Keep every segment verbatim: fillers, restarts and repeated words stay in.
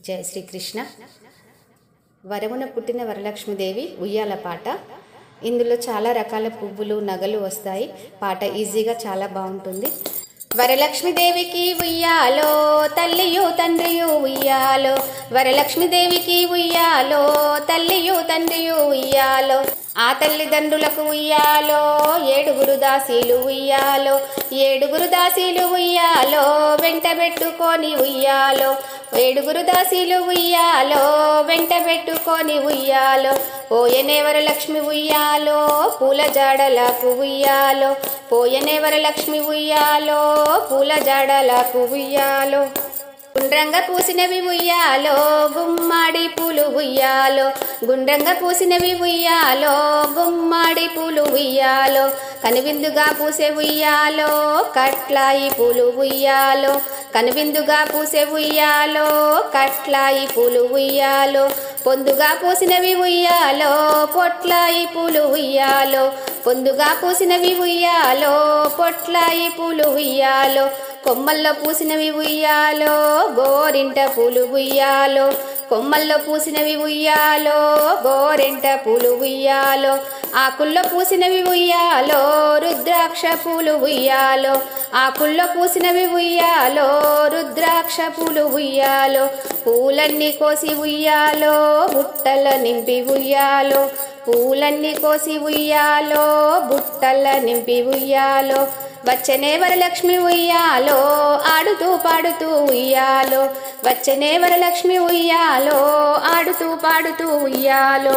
జయ శ్రీకృష్ణ. వరమున పుట్టిన వరలక్ష్మీదేవి ఉయ్యాల పాట. ఇందులో చాలా రకాల పువ్వులు నగలు వస్తాయి. పాట ఈజీగా చాలా బాగుంటుంది. వరలక్ష్మీదేవికి ఉయ్యాలో తల్లియు తండ్రియు ఉయ్యాలో, వరలక్ష్మీదేవికి ఉయ్యాలో తల్లియు తండ్రియు ఉయ్యాలో, ఆ తల్లిదండ్రులకు ఉయ్యాలో ఏడుగురు దాసీలు ఉయ్యాలో, ఏడుగురు దాసీలు ఉయ్యాలో వెంట పెట్టుకొని ఉయ్యాలో, ఏడుగురు దాసీలు ఉయ్యాలో వెంట పెట్టుకొని ఉయ్యాలో, పోయనే వరలక్ష్మి ఉయ్యాలో పూల జాడలకు ఉయ్యాలో, పోయనే వరలక్ష్మి ఉయ్యాలో పూల జాడలకు ఉయ్యాలో, గుండ్రంగా పూసినవి ఉయ్యాలో గుమ్మాడి పూలు ఉయ్యాలో, గుండ్రంగా పూసినవి ఉయ్యాలో గుమ్మాడి పూలు ఉయ్యాలో, కనువిందుగా పూసే ఉయ్యాలో కట్లాయి పూలు ఉయ్యాలో, కనువిందుగా పూసే ఉయ్యాలో కట్లాయి పూలు ఉయ్యాలో, పొందుగా పూసినవి ఉయ్యాలో పొట్లాయి పూలు ఉయ్యాలో, పొందుగా పూసినవి ఉయ్యాలో పొట్లాయి పూలు ఉయ్యాలో, కొమ్మల్లో పూసినవి ఉయ్యాలో గోరింట పూలు ఉయ్యాలో, కొమ్మల్లో పూసినవి ఉయ్యాలో గోరింట పూలు ఉయ్యాలో, ఆకుల్లో పూసినవి ఉయ్యాలో రుద్రాక్ష పూలు ఉయ్యాలో, ఆకుల్లో పూసినవి ఉయ్యాలో రుద్రాక్ష పూలు ఉయ్యాలో, పూలన్నీ కోసి ఉయ్యాలో బుట్టల నింపి ఉయ్యాలో, పూలన్నీ కోసి ఉయ్యాలో బుట్టల నింపి ఉయ్యాలో, వచ్చనే వరలక్ష్మి ఉయ్యాలో ఆడుతూ పాడుతూ ఉయ్యాలో, వచ్చనే వరలక్ష్మి ఉయ్యాలో ఆడుతూ పాడుతూ ఉయ్యాలో,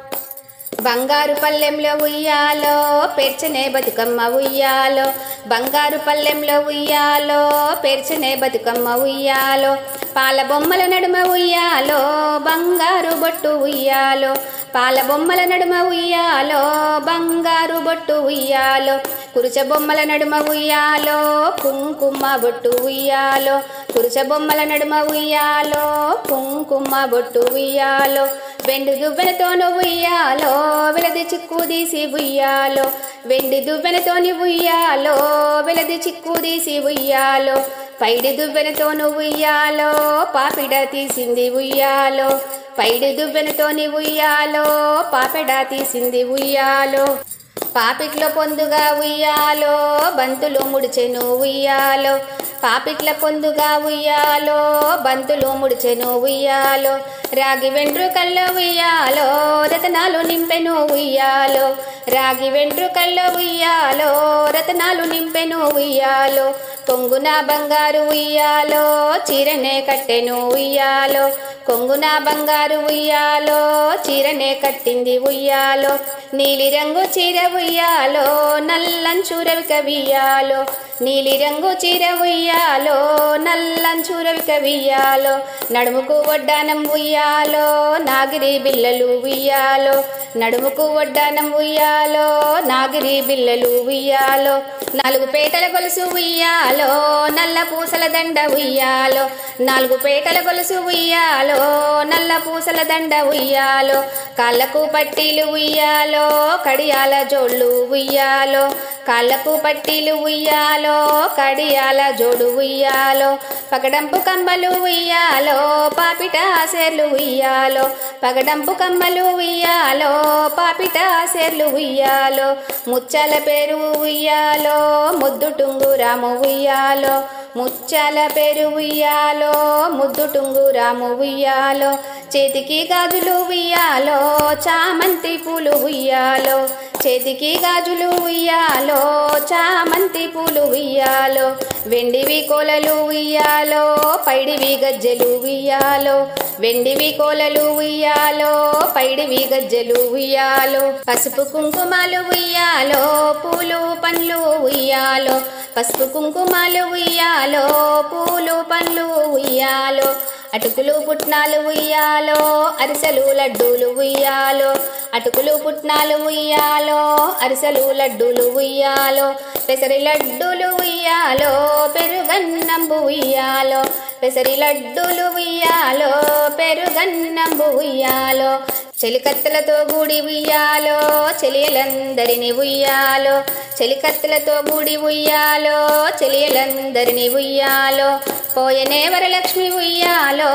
బంగారు పల్లెంలో ఉయ్యాలో పేర్చనే బతుకమ్మ ఉయ్యాలో, బంగారు పల్లెంలో ఉయ్యాలో పేర్చనే బతుకమ్మ ఉయ్యాలో, పాల బొమ్మల నడుమ ఉయ్యాలో బంగారు బొట్టు ఉయ్యాలో, పాల బొమ్మల నడుమ ఉయ్యాలో బంగారు బొట్టు ఉయ్యాలో, కురుచ బొమ్మల నడుమ ఉయ్యాలో కుంకుమ బొట్టు ఉయ్యాలో, కురుచ బొమ్మల నడుమ ఉయ్యాలో కుంకుమ బొట్టు ఉయ్యాలో, వెండి దువ్వెనతోను ఉయ్యాలో వెలది చిక్కు తీసి ఉయ్యాలో, వెండి దువ్వెనతోని ఉయ్యాలో వెలది చిక్కు తీసి ఉయ్యాలో, పైడి దువ్వెనతోను ఉయ్యాలో పాపిడ తీసింది ఉయ్యాలో, పైడి దువ్వెనతోని ఉయ్యాలో పాపిడ తీసింది ఉయ్యాలో, పాపిట్లో పొందుగా ఉయ్యాలో బంతులు ముడిచెను ఉయ్యాలో, పాపిట్ల పొందుగా ఉయ్యాలో బంతులు ముడిచెను ఉయ్యాలో, రాగి వెంట్రుకల్లో ఉయ్యాలో రతనాలు నింపెను ఉయ్యాలో, రాగి వెంట్రుకల్లో ఉయ్యాలో రతనాలు నింపెను ఉయ్యాలో, కొంగున బంగారు ఉయ్యాలో చీరనే కట్టెను ఉయ్యాలో, కొంగున బంగారు ఉయ్యాలో చీరనే కట్టింది ఉయ్యాలో, నీలిరంగు చీర ఉయ్యాలో నల్లంచు రవిక ఉయ్యాలో, నీలిరంగు చీర ఉయ్యాలో నల్లంచు రవిక ఉయ్యాలో, నడుముకు వడ్డానం ఉయ్యాలో నాగిరి బిల్లలు ఉయ్యాలో, నడుముకు వడ్డానం ఉయ్యాలో నాగిరి బిల్లలు ఉయ్యాలో, నాలుగు పేటల గొలుసు ఉయ్యాలో నల్ల పూసల దండ ఉయ్యాలో, నాలుగు పేటల గొలుసు ఉయ్యాలో నల్ల పూసల దండ ఉయ్యాలో, కాళ్ళకు పట్టీలు ఉయ్యాలో కడియాల జోళ్ళు ఉయ్యాలో, కాళ్ళకు పట్టీలు ఉయ్యాలో కడియాల జోడు ఉయ్యాలో, పగడంపు కమ్మలు ఉయ్యాలో పాపిట సేర్లు ఉయ్యాలో, పగడంపు కమ్మలు ఉయ్యాలో పాపిట సేర్లు ఉయ్యాలో, ముచ్చాల పేరు ఉయ్యాలో ముద్దు టుంగురాము ఉయ్యాలో, ముచ్చాల పేరు ఉయ్యాలో ముద్దు టుంగురాము ఉయ్యాలో, చేతికి గాజులు ఉయ్యాలో చామంతి పూలు ఉయ్యాలో, చేతికి గాజులు ఉయ్యాలో చామంతి పూలు ఉయ్యాలో, వెండివి కోలలు ఉయ్యాలో పైడివి గజ్జెలు ఉయ్యాలో, వెండివి కోలలు ఉయ్యాలో పైడివి గజ్జెలు ఉయ్యాలో, పసుపు కుంకుమాలు ఉయ్యాలో పూలు పండ్లు ఉయ్యాలో, పసుపు కుంకుమాలు ఉయ్యాలో పూలు పండ్లు ఉయ్యాలో, అటుకులు పుట్నాలు ఉయ్యాలో అరిసెలు లడ్డూలు ఉయ్యాలో, అటుకులు పుట్నాలు ఉయ్యాలో అరిసెలు లడ్డూలు ఉయ్యాలో, పెసరి లడ్డూలు ఉయ్యాలో పెరుగన్నంబు ఉయ్యాలో, పెసరి లడ్డూలు ఉయ్యాలో పెరుగన్నంబు ఉయ్యాలో, చెలికత్తెలతో గుడి ఉయ్యాలో చెలియలందరిని ఉయ్యాలో, చెలికత్తెలతో గుడి ఉయ్యాలో చెలియలందరిని ఉయ్యాలో, పోయనే వరలక్ష్మి ఉయ్యాలో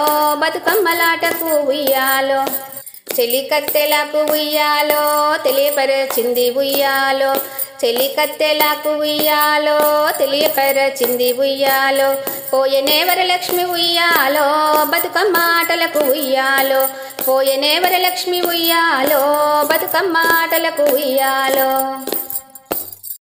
బతుకమ్మలాటకు ఉయ్యాలో, చెలికత్తెలకు ఉయ్యాలో తెలియపరచింది ఉయ్యాలో, చెలికత్తెలకు ఉయ్యాలో తెలియపరచింది ఉయ్యాలో, పోయనే వరలక్ష్మి ఉయ్యాలో బతుకమ్మ ఆటలకు ఉయ్యాలో, పోయనే వరలక్ష్మి ఉయ్యాలో బతుకమ్మ ఆటలకు ఉయ్యాలో.